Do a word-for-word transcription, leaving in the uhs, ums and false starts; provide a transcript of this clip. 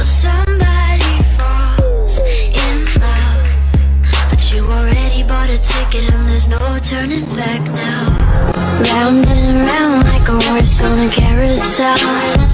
somebody falls in love, but you already bought a ticket and there's no turning back now. Round and around like a horse on a carousel.